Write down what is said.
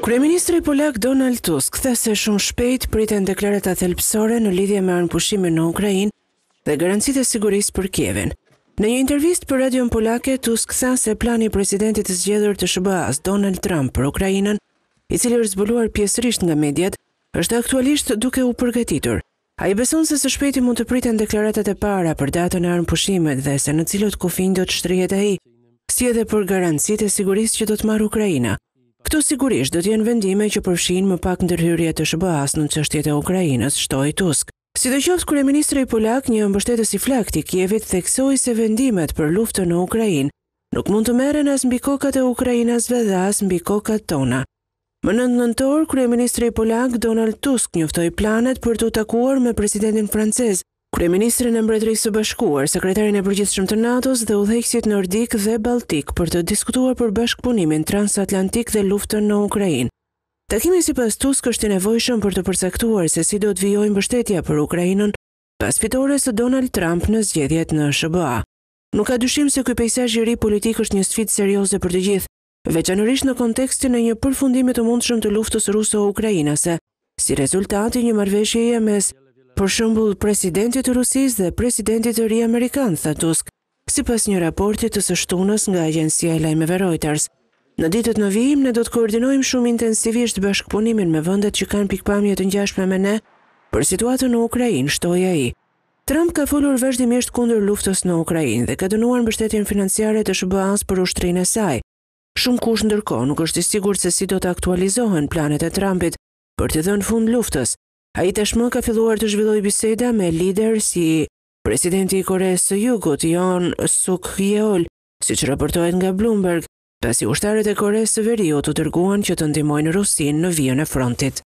Kryeministri polak Donald Tusk tha se shumë shpejt priten deklarata thelbësore në lidhje me armëpushimin në Ukrainë dhe garancitë e sigurisë për Kievin. Në një intervistë për radion polake, Tusk tha se plani i presidentit të zgjedhur të SBA-s Donald Trump për Ukrainën, i cili është zbuluar pjesërisht nga mediat, është aktualisht duke u përgatitur. Ai beson se së shpejti mund të priten deklaratat e para për datën e armëpushimit dhe se në cilët kufij do të shtrihet ai, si edhe për garancitë e sigurisë që do të marrë Ukraina. Këto sigurisht do të jenë vendime që përfshin më pak ndërhyrje të SBA-s në çështjet e Ukrainës, shtoi Tusk. Sidoqoftë, kryeministri polak, një mbështetës i flakt i Kievit, theksoi se vendimet për luftën në Ukrainë nuk mund të merren as mbi kokat e ukrainasve dhe as mbi kokat tona. Më 9 nëntor, kryeministri polak Donald Tusk njoftoi planet për të takuar me presidentin francez, kryeministrin e Mbretërisë së Bashkuar, sekretarin e përgjithshëm të NATO-s dhe udhëheqësit nordik dhe baltik për të diskutuar për bashkëpunimin transatlantik dhe luftën në Ukrainë. Takimi sipas Tusk është i nevojshëm për të përcaktuar se si do të vijojë mbështetja për Ukrainën pas fitores së Donald Trump në zgjedhjet në SBA. Nuk ka dyshim se ky peizazh i ri politik është një sfidë serioze për të gjithë, veçanërisht në kontekstin e një përfundimi të mundshëm të luftës ruso-ukrainase, si rezultat i një marrëveshjeje mes për shembull presidentit të Rusisë dhe presidentit të ri amerikan, tha Tusk, sipas një raporti të së shtunës nga agjencia e lajmeve Reuters. Në ditët në vijim ne do të koordinojmë shumë intensivisht bashkëpunimin me vendet që kanë pikpamje të ngjashme me ne për situatën në Ukrainë, shtoi ai. Trump ka folur vazhdimisht kundër luftës në Ukrainë dhe ka dënuar mbështetjen financiare të SBA-s për ushtrinë e saj. Shumë kush ndërkohë nuk është i sigurt se si do të aktualizohen planet e Trumpit për të dhënë fund luftës. Ai tashmë ka filluar të zhvillojë biseda me lider si presidenti i Koreas së Jugut, Yoon Suk Yeol, siç raportohet nga Bloomberg, pasi ushtarët e Koreas së Veriut u dërguan që të ndihmojnë Rusinë në vijën e frontit.